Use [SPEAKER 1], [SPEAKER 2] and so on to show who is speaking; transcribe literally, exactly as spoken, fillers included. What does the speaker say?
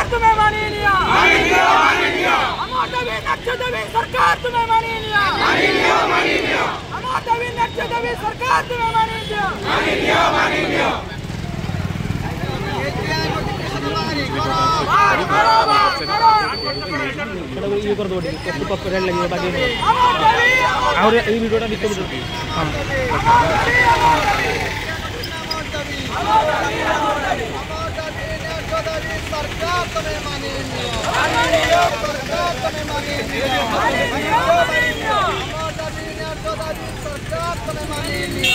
[SPEAKER 1] तुम्हें मानी लिया अमोदवी नक्शदवी सरकार तुम्हें मानी लिया अमोदवी नक्शदवी सरकार तुम्हें मानी लिया ये कर दो रेड लगी बाकी और ये वीडियोटा दिखो हां सरकार तुम्हें मानी लिया सरकार तुम्हें मानी लिया सरकार तुम्हें मानी लिया